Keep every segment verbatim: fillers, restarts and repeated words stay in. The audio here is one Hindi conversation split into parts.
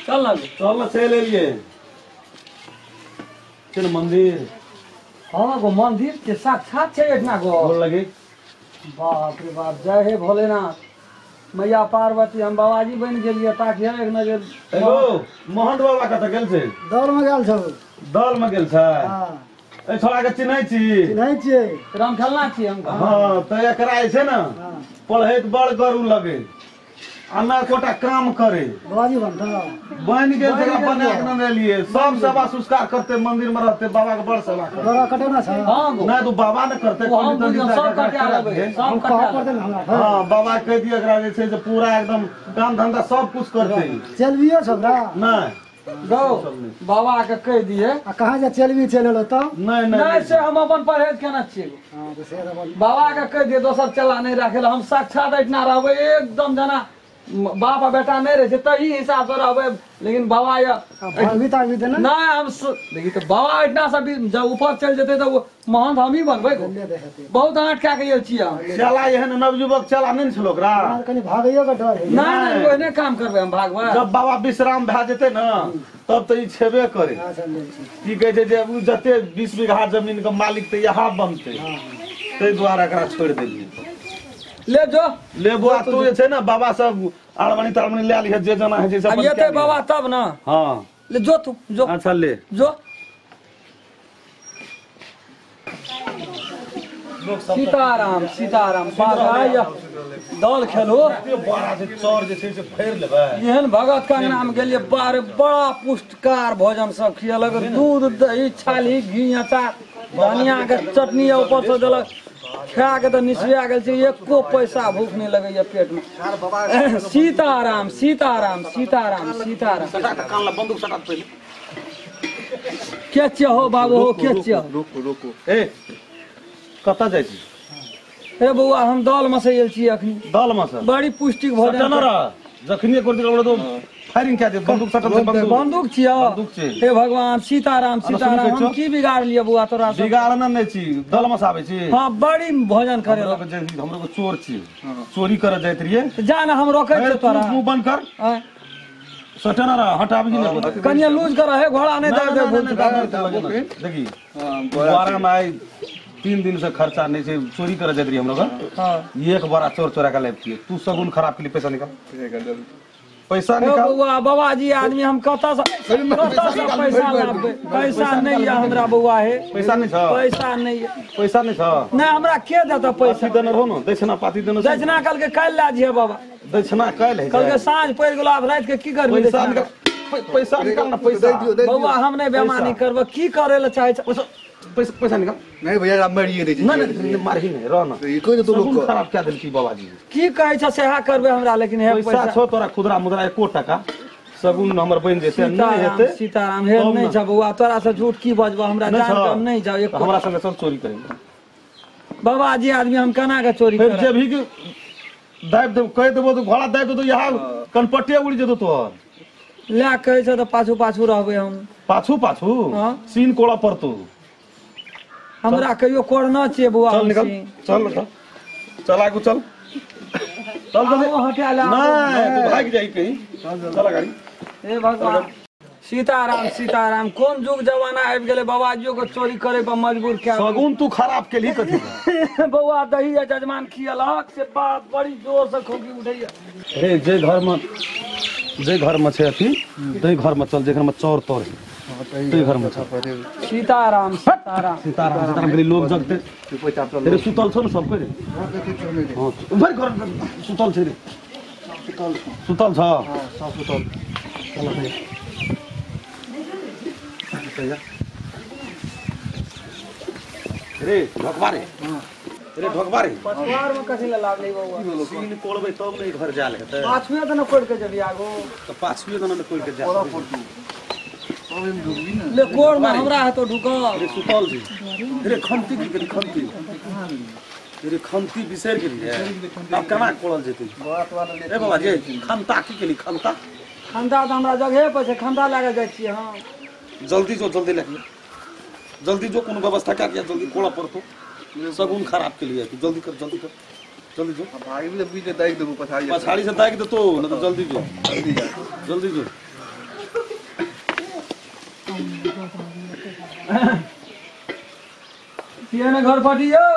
चल ना चल ना चल लिए चल मंदिर। हाँ गो मंदिर के साक्षात छे इतना गो बोल लगे बाप रे बाप जय हे भोलेनाथ मैया पार्वती हम बाबाजी बन गेलिए ताकि एक नजर हेलो मोहन बाबा कत गेल छै दौड़ में गेल छौ दल में गेल छै हां ए छोड़ा के चिन्है छी चिन्है छियै राम खेलना छी हम हां त एकरा जे छै ना पढ़ैत बड़ गरू लगे अन्ना कोटा काम करे बाबाजी बनता बन गेल जगह बना के न लिए सब सेवा संस्कार करते मंदिर में रहते बाबा के बड़ सेवा करते बड़ा कटेना छै हां गो नहीं तो बाबा ने करते वो हम बुझियो सब कटा लेबै सब हम कटा कहा पर देन हमरा हां बाबा कह दिए एकरा जे छै से पूरा एकदम काम धंधा सब कुछ करते चलबियो छबरा नहीं गो बाबा के कह दिए आ कहां जा चलबी चलेलो त नहीं नहीं नहीं से हम अपन परहेज केना छियै हां तो से अपन बाबा के कह दिए दोसर चला नहीं राखे हम साक्षात इतना रहबै एकदम जना बाप आ बेटा नहीं रहे तही हिसाब से रहबै लेकिन बाबा या भाभी ताभी देना नहीं हम देखिए तो बाबा इतना सब जब ऊपर चल जेते तो वो महंत हम ही बनबै गो ले देखते बहुत आंट क्या कहिए छियै हम चला एहन नवयुवक चला नहीं छलो ओकरा यार कनी भागैयो के डर है नहीं नहीं ओहने काम करबै हम भागबै जब बाबा विश्राम भए जेते ना तब तो ई छेबे करे हां चल ले छी की कहे छै जे उ जते बीस बीघा जमीन के मालिक ते यहाँ बनते तै द्वारा एकरा छोड़ देलिए ले जो ले बुआ तू जे छै ना बाबा सब आड़मनी ताड़मनी ले लिह जे जना है जे सब अब ये ते बाबा तब ना हां ले जो तू जो अच्छा ले जो सीताराम सीताराम बाजा दल खेलो बड़ा से चौर जे छै से फेर लेबै एहन भगत का नाम गेलिए बारे बड़ा पुष्टकार भोजन सब खियलक दूध दही छाली घी अचार धनिया के चटनी ऊपर से देलक खा के तो निसुआ गेल छै एको पैसा भूख नहीं लगैया पेट में सीताराम सीताराम सीताराम सीताराम सटा के कान ला बंदूक सटा पहले के छियै हो बाबू हो के छियै रुको रुको ए कता जाइ छी हे बउआ हम दल में से आयल छी अखनी दल में से बड़ी पुष्टिक भोजन सटा न रह जखनी कर दिल तो फायरिंग क्या दे बंदूक सटा से बंदूक बंदूक छियै बंदूक छै हे भगवान सीताराम सीताराम हम की बिगाड़ लिया बुआ तोरा से बिगाड़ न नहीं छी दल में से आबै छी हां बड़ी भोजन करे हमरो के जे- हमरो के चोर छी चोरी करे जाइत रहिए जा ना हम रोकै ए, छै तू तोरा मुंह बंद कर आय, सटा न रह हटाबी नहीं कनिया लूज कर है घोड़ा नहीं दे दे देखी द्वारा में आई तीन दिन से खर्चा नहीं छै चोरी करे जाइत रहिए हमरो के हां एक बड़ा चोर चोरा के लाइफ किए तू सगुन खराब के लिए पैसा निकाल पैसा हे निकाल बउआ बाबाजी आदमी हम कतऽ से कतऽ से पैसा लाबबै पैसा नहीं है हमरा बउआ हे पैसा नहीं छ पैसा नहीं है पैसा नहीं छ नहीं हमरा के देता पैसा पाती देने रहो न दक्षिणा पाती देने से- दक्षिणा कल के काल्हि ला जिहे बाबा दक्षिणा काल्हि है कल के साँझ पड़ि गेलो आब राति के की करबी पैसा दक्षिणा? निकाल पै- पैसा निकाल ना पैसा बउआ हम नहीं बेमानी करब की करे ले चाहे छ पैसा पैसा पैसा निकाल नहीं भैया आप मरिए नहीं नहीं नहीं मारही नहीं रह ना ये कोई तो लोग सगुन खराब क्या दिल की बाबाजी की कहै छ सेहा करबे हमरा लेकिन हे पैसा पैसा छो तोरा खुदरा मुद्रा एको टका सगुन हमर बन जेते नहीं सीताराम हेते सीताराम हे तब नहीं न। छ बउआ तोरा से झूठ की बजबो हमरा नहीं जान छ। के हम नहीं जाओ तो हमरा संगे सब चोरी करेंगे बाबाजी आदमी हम केना के चोरी फिर करब जे भी के दाब दे कह देबो तो घोड़ा दाब दे तो यहाँ कनपटिया उड़ जेतो तोहर ला कहै छ त पाछू पाछू रहबै हम पाछू पाछू हाँ। सीन कोड़ा पड़तो हमरा कहियो कोड़ना छियै बउआ चल हम निकल छी। चल चल चल आगू चल चल जल्दी आओ, हटा ला नहीं तू भाग जाई कहीं चल गाड़ी हे भगवान सीताराम सीताराम कौन जुग जमाना आबि गेलै बाबाजियो के चोरी करे पर मजबूर क्या सगुन तू खराब के लिए कथी बउआ दही या जजमान खियलक से बात बड़ी जोर से खोखी उठैया रे जे घर में जे घर में छै अथी तै घर में चल जे घर में चोर तोर है तै घर में चल सीताराम सीताराम सीताराम सीताराम के लोग जगते तेरे सुतल छौ न सब के रे हां उधर घर सुतल छै रे सुतल सुतल छ हां सब सुतल चल भैया रे ढोकबारे रे ढोकबारे पछवार में कथी ला लागलै बउआ सीन कोड़बै तब नहीं घर जाल हेतै पाछुए त न कोड़ के जबी आगो तो पाछुए दना कोई के जा ले कोड़ में हमरा है तो ढुकल रे सुतल जी रे खंती की करी खंती रे खंती बिसर गेली है अब केना कोड़ल जेतै रे बाबा जे खंता की केली खंता खंदा त हमरा जगहे पर छै खंदा लागे जाइ छियै हम जल्दी जो जल्दी लेके जल्दी जो कोनो व्यवस्था क्या किया जल्दी कोड़ा पड़तो सगुन खराब के लिए तू जल्दी कर जल्दी कर जल्दी जो भाई भी बीच दाग देबो पछाड़ी पछाड़ी से दाग देतो न तो जल्दी जो जल्दी जो ये ने घर पटी यो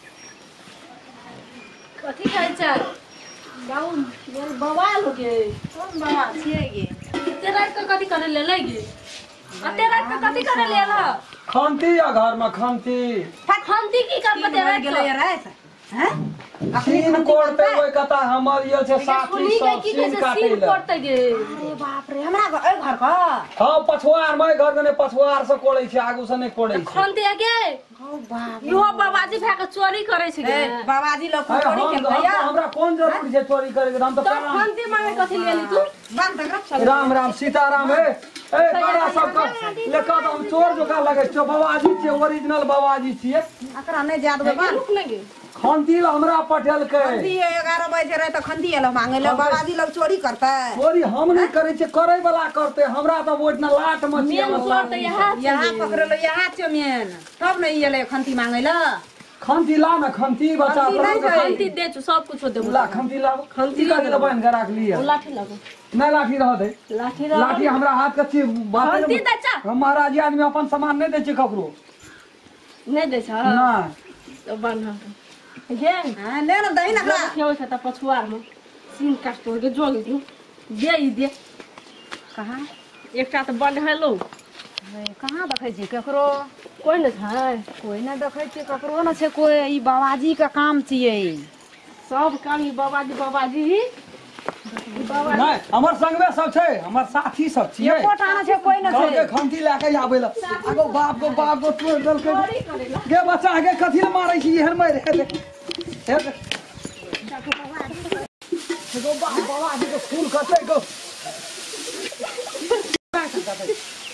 कथी खाइ छै बाबू मेरे बवाल हो गे कोन बवाल छियै गे एते रात के कथी करे ले गे एते रात के कथी करे ले ल खंती या घर में खंती खंती की कर पते रात गेले रात हैं सीन कोड़ते हुए कथा हमर ये से साथी सब सीन काटे ले कोड़ते गे अरे बाप रे हमरा ए घर का हां पछुआर में घर ने पछुआर से कोड़ै छै आगू से नहीं कोड़ै छै खंती गे ओ बाप यो बाबाजी भए के चोरी करे छै गे बाबाजी लोग चोरी के भैया हमरा कोन जरूरी छै चोरी करे के हम तो खंती मांगे कथी ले ली तू बंद कर राम राम सीताराम हे ए बड़ा सब का लेका तो हम चोर जोका लगे छो बाबाजी छै ओरिजिनल बाबाजी छियै अकरा नहीं जाद बाबा रुक न गे खंती हमरा पटेल के खंती ग्यारह बजे रहे तो खंती एलो मांगे लो बाबाजी लोग चोरी करता है चोरी हम नहीं करे छै करे वाला करते हमरा तो ओइतना लाट मचिया मेन चोर त यहाँ यहाँ पकड़ लो यहाँ चमेन तब नहीं एले खंती मांगे लो खंती ला ना खंती बचा खंती नहीं छै। खंती दे छु सब कुछ दे ला खंती ला खंती का दिल बन के रख लिया लाठी लगो नहीं लाठी रह दे लाठी लाठी हमरा हाथ के छी बात खंती दे चा हम महाराज आदमी अपन सामान नहीं दे छै ककरो नहीं दे छ ना तो बन गे हां ले ना दही ना केओ छ त पछुआर में सीन काट तोड़ के जोगी दू दे ई दे कहां एकटा त बन हेलो कहां देखै छी केकरो कोई न छै कोई ना देखै छी केकरो ना छै कोई ई बाबाजी का काम छियै सब काम ई बाबाजी बाबाजी बाबा नहीं हमर संगमे सब छै हमर साथी सब छियै एको ठाना छै कोई ना गाँव छै के खंती लेके आबै ला आगो बाप गो बाप गो तोड़ दल के गे बच्चा गे कथि ले मारै छी एहन मार हे हे गो बाप बाबा जी के फूल कते गो